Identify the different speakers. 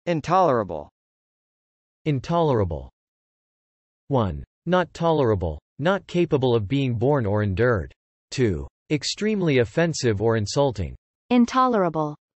Speaker 1: Intolerable.
Speaker 2: Intolerable. 1. Not tolerable, not capable of being borne or endured. 2. Extremely offensive or insulting.
Speaker 3: Intolerable.